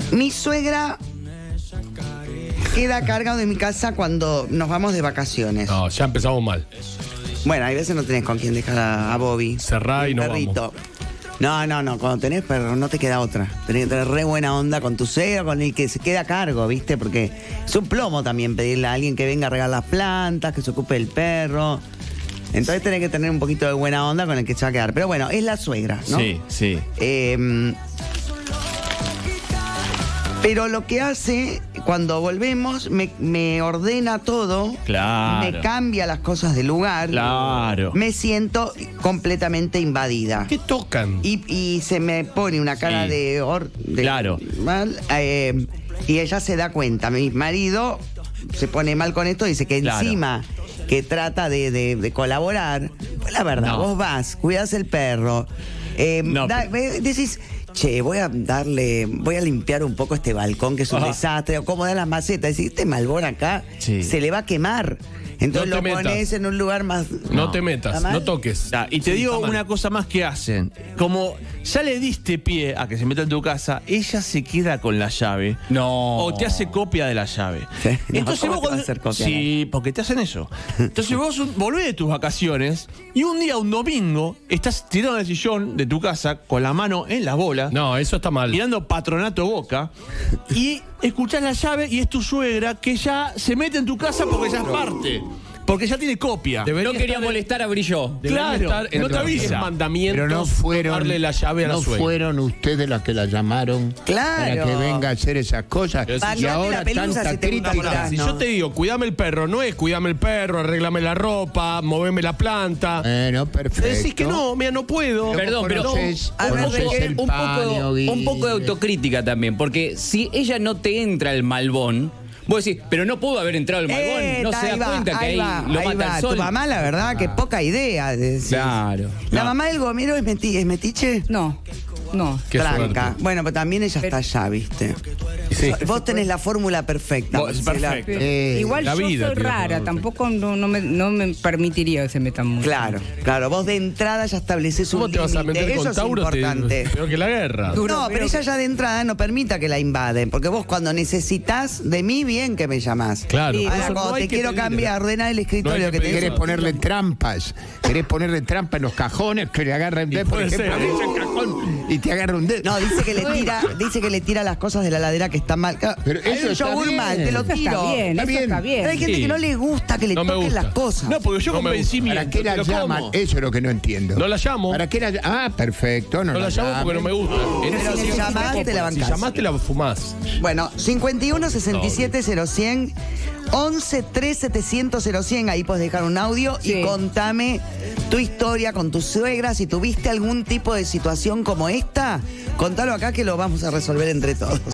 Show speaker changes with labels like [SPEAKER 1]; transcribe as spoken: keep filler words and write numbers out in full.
[SPEAKER 1] Mi suegra queda a cargo de mi casa cuando nos vamos de vacaciones.
[SPEAKER 2] No, ya empezamos mal.
[SPEAKER 1] Bueno, hay veces no tenés con quién dejar a, a Bobby.
[SPEAKER 2] Cerrá y no
[SPEAKER 1] perrito.
[SPEAKER 2] vamos.
[SPEAKER 1] No, no, no, cuando tenés perro no te queda otra. Tenés que tener re buena onda con tu suegro, con el que se queda a cargo, ¿viste? Porque es un plomo también pedirle a alguien que venga a regar las plantas, que se ocupe del perro. Entonces tenés que tener un poquito de buena onda con el que se va a quedar. Pero bueno, es la suegra, ¿no?
[SPEAKER 3] Sí, sí.
[SPEAKER 1] Eh, pero lo que hace, cuando volvemos, me, me ordena todo.
[SPEAKER 3] Claro.
[SPEAKER 1] Me cambia las cosas de lugar.
[SPEAKER 3] Claro.
[SPEAKER 1] Me siento completamente invadida.
[SPEAKER 2] ¿Qué tocan?
[SPEAKER 1] Y, y se me pone una cara
[SPEAKER 3] Sí.
[SPEAKER 1] de, or, de...
[SPEAKER 3] Claro.
[SPEAKER 1] Mal. Eh, y ella se da cuenta. Mi marido se pone mal con esto y dice que
[SPEAKER 3] Claro.
[SPEAKER 1] encima que trata de, de, de colaborar. Pues la verdad,
[SPEAKER 3] No.
[SPEAKER 1] vos vas, cuidás el perro. Eh,
[SPEAKER 3] No,
[SPEAKER 1] da- ve- decís, che, voy a darle, voy a limpiar un poco este balcón que es un
[SPEAKER 3] Ajá.
[SPEAKER 1] desastre. O cómo da las macetas. Decís, este malbón acá
[SPEAKER 3] Sí.
[SPEAKER 1] se le va a quemar. Entonces
[SPEAKER 2] No te
[SPEAKER 1] lo
[SPEAKER 2] metas.
[SPEAKER 1] pones en un lugar más...
[SPEAKER 2] No, te metas,
[SPEAKER 1] ¿Está mal?
[SPEAKER 2] no toques.
[SPEAKER 3] Ah, y te
[SPEAKER 2] Sí,
[SPEAKER 3] digo
[SPEAKER 2] está mal.
[SPEAKER 3] una cosa más que hacen. Como ya le diste pie a que se meta en tu casa, ella se queda con la llave.
[SPEAKER 4] No.
[SPEAKER 3] O te hace copia de la llave.
[SPEAKER 1] Sí. No,
[SPEAKER 3] Entonces
[SPEAKER 1] ¿cómo
[SPEAKER 3] vos
[SPEAKER 1] te va a
[SPEAKER 3] cuando-
[SPEAKER 1] hacer copia?
[SPEAKER 3] Sí, porque te hacen eso. Entonces vos un- volvés de tus vacaciones y un día, un domingo, estás tirado en el sillón de tu casa con la mano en la bola.
[SPEAKER 2] No, eso está mal.
[SPEAKER 3] Mirando Patronato Boca y escuchás la llave y es tu suegra que ya se mete en tu casa porque ya es parte. Porque ya tiene copia.
[SPEAKER 2] Debería
[SPEAKER 4] No quería
[SPEAKER 2] estar-
[SPEAKER 4] molestar a Brillo.
[SPEAKER 2] debería
[SPEAKER 3] Claro,
[SPEAKER 2] estar en
[SPEAKER 3] no te
[SPEAKER 2] los
[SPEAKER 3] avisa.
[SPEAKER 2] mandamientos
[SPEAKER 5] Pero no fueron,
[SPEAKER 2] darle la llave a la
[SPEAKER 5] no
[SPEAKER 2] suegra.
[SPEAKER 5] fueron ustedes las que la llamaron
[SPEAKER 1] Claro.
[SPEAKER 5] para que venga a hacer esas cosas.
[SPEAKER 2] Pero si
[SPEAKER 5] Y
[SPEAKER 1] yo-
[SPEAKER 5] ahora
[SPEAKER 1] la pelusa
[SPEAKER 5] tanta
[SPEAKER 1] si te gusta
[SPEAKER 5] crítica.
[SPEAKER 1] volar.
[SPEAKER 2] Si
[SPEAKER 1] no.
[SPEAKER 2] yo te digo, cuidame el perro, no es cuidame el perro, arréglame la ropa, moveme la planta.
[SPEAKER 5] Bueno, perfecto.
[SPEAKER 2] Decís que no, mira, no puedo.
[SPEAKER 4] Perdón, pero
[SPEAKER 5] conoces-
[SPEAKER 4] un,
[SPEAKER 5] conoces
[SPEAKER 4] poco,
[SPEAKER 5] el
[SPEAKER 4] un, poco,
[SPEAKER 5] paño,
[SPEAKER 4] un poco de
[SPEAKER 5] Guille.
[SPEAKER 4] autocrítica también, porque si ella no te entra el malbón, vos decís, pero no pudo haber entrado el malbón,
[SPEAKER 1] Eh,
[SPEAKER 4] no se
[SPEAKER 1] ahí
[SPEAKER 4] da
[SPEAKER 1] va,
[SPEAKER 4] cuenta que ahí,
[SPEAKER 1] va,
[SPEAKER 4] lo
[SPEAKER 1] ahí
[SPEAKER 4] mata
[SPEAKER 1] va.
[SPEAKER 4] el sol.
[SPEAKER 1] Tu mamá, la verdad, que poca idea. decís.
[SPEAKER 4] Claro.
[SPEAKER 1] ¿La
[SPEAKER 4] No.
[SPEAKER 1] mamá del gomero es, meti- es metiche?
[SPEAKER 6] No, no.
[SPEAKER 2] Qué
[SPEAKER 1] Tranca.
[SPEAKER 2] suerte.
[SPEAKER 1] Bueno, pero también ella está allá, ¿viste?
[SPEAKER 2] Sí.
[SPEAKER 1] Vos tenés la fórmula perfecta.
[SPEAKER 3] Vos-
[SPEAKER 1] Marcela.
[SPEAKER 3] perfecto.
[SPEAKER 5] Eh,
[SPEAKER 6] Igual
[SPEAKER 2] la
[SPEAKER 6] yo
[SPEAKER 2] vida
[SPEAKER 6] soy
[SPEAKER 2] tiene
[SPEAKER 6] rara,
[SPEAKER 2] razón.
[SPEAKER 6] tampoco no, no me, no me permitiría que se metan mucho.
[SPEAKER 1] Claro, claro. Vos de entrada ya estableces
[SPEAKER 2] ¿Cómo
[SPEAKER 1] un
[SPEAKER 2] te vas a
[SPEAKER 1] límite.
[SPEAKER 2] meter
[SPEAKER 1] Eso
[SPEAKER 2] con
[SPEAKER 1] es
[SPEAKER 2] Tauro? Te-
[SPEAKER 1] importante.
[SPEAKER 2] Peor que la guerra.
[SPEAKER 6] Duro,
[SPEAKER 1] No, pero
[SPEAKER 6] pero
[SPEAKER 1] ella
[SPEAKER 6] que-
[SPEAKER 1] ya de entrada no permita que la invaden. Porque vos cuando necesitas de mí, bien que me llamás.
[SPEAKER 2] Claro.
[SPEAKER 6] Sí,
[SPEAKER 2] por
[SPEAKER 1] Ahora,
[SPEAKER 2] eso no
[SPEAKER 1] cuando
[SPEAKER 2] hay
[SPEAKER 1] te
[SPEAKER 2] que
[SPEAKER 1] quiero
[SPEAKER 2] pedir.
[SPEAKER 1] cambiar, ordenar el
[SPEAKER 2] No
[SPEAKER 1] escritorio
[SPEAKER 2] hay que
[SPEAKER 1] que te
[SPEAKER 2] pedir.
[SPEAKER 5] ¿Querés ponerle trampas? ¿Querés ponerle trampas en los cajones que le agarren
[SPEAKER 2] Y
[SPEAKER 5] dedo? Por
[SPEAKER 2] puede
[SPEAKER 5] ejemplo,
[SPEAKER 2] ser.
[SPEAKER 5] abrís el cajón y te agarra un dedo.
[SPEAKER 1] No, dice que le tira, dice que le tira las cosas de la ladera que están mal. Claro,
[SPEAKER 5] Pero
[SPEAKER 1] hay
[SPEAKER 5] eso
[SPEAKER 1] un
[SPEAKER 5] está
[SPEAKER 1] yogur
[SPEAKER 5] bien.
[SPEAKER 1] mal, te lo
[SPEAKER 6] Eso
[SPEAKER 1] tiro.
[SPEAKER 6] está bien,
[SPEAKER 5] Está
[SPEAKER 6] eso
[SPEAKER 5] bien.
[SPEAKER 6] está bien.
[SPEAKER 1] Pero hay gente
[SPEAKER 2] Sí.
[SPEAKER 1] que no le gusta que le
[SPEAKER 2] No me
[SPEAKER 1] toquen
[SPEAKER 2] gusta.
[SPEAKER 1] las cosas.
[SPEAKER 3] No, porque yo
[SPEAKER 2] No
[SPEAKER 3] con
[SPEAKER 2] me gusta.
[SPEAKER 3] vencimiento.
[SPEAKER 5] ¿Para qué la
[SPEAKER 3] te lo
[SPEAKER 5] llaman?
[SPEAKER 3] como.
[SPEAKER 5] Eso es lo que no entiendo.
[SPEAKER 2] No la llamo.
[SPEAKER 5] ¿Para qué la ll- Ah, perfecto. No,
[SPEAKER 2] No la llamo porque no me gusta. En
[SPEAKER 1] Pero
[SPEAKER 2] esa
[SPEAKER 1] si
[SPEAKER 2] situación
[SPEAKER 1] llamás,
[SPEAKER 2] me
[SPEAKER 1] te
[SPEAKER 2] copa.
[SPEAKER 1] la
[SPEAKER 2] Si
[SPEAKER 1] bancás.
[SPEAKER 2] llamás, te la fumás.
[SPEAKER 1] Bueno, cincuenta y uno sesenta y siete cero cien, once tres setecientos cero cien, ahí puedes dejar un audio
[SPEAKER 6] Sí.
[SPEAKER 1] y contame tu historia con tu suegra. Si tuviste algún tipo de situación como esta, contalo acá que lo vamos a resolver entre todos.